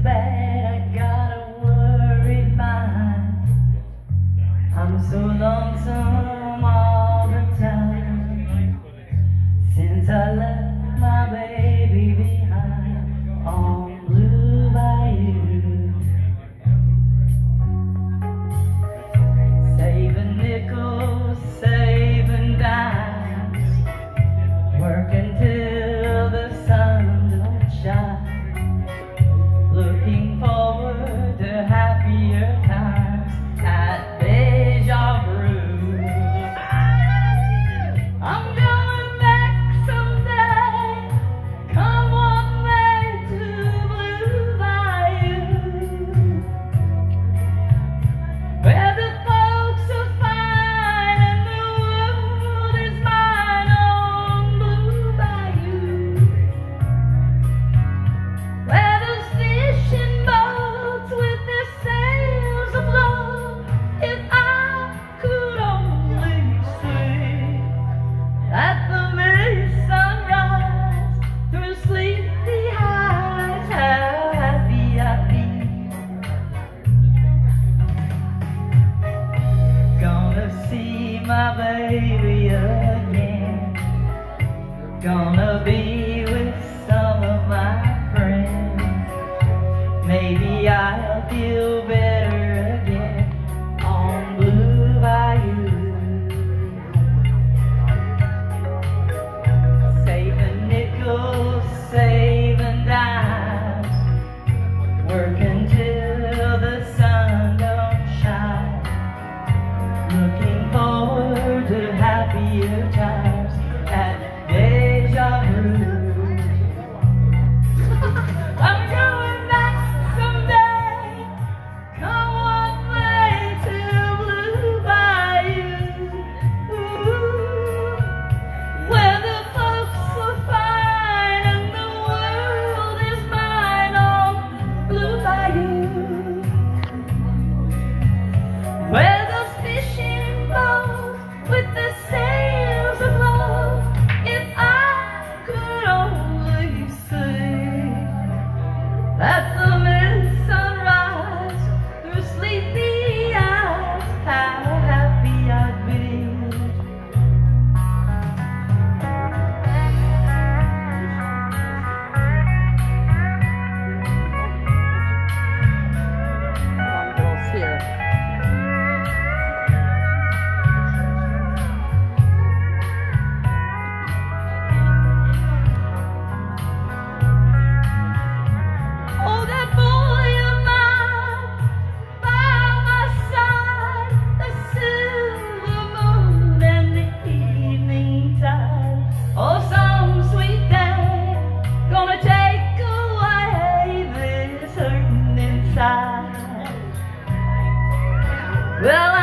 bad, I got a worried mind. I'm so lonesome all the time, since I left my baby behind on Blue Bayou. Saving nickels, saving dimes, working till the sun don't shine, looking forward to happier times at Deja Vu. I'm going back someday, come what may, to Blue Bayou, where the folks are fine and the world is mine on Blue Bayou, where those fishing boats with their sails of love, if I could only see at the mist sunrise through sleepy eyes, how happy I'd be. Gonna see my baby again, gonna be with some of my friends. Maybe I'll feel better again on Blue Bayou. Saving nickels, saving dimes, working till the sun don't shine, looking forward to happier times at Deja Vu. I'm going back someday, come what may, to Blue Bayou, where the folks are fine and the world is mine on Blue Bayou, where those fishing boats with the sails of love, if I could only see at the mist sunrise through sleepy eyes, how happy I'd be. Girls here. Oh, that boy of mine by my side, the silver moon and the evening tide. Oh, some sweet day gonna take away this hurting inside. Well,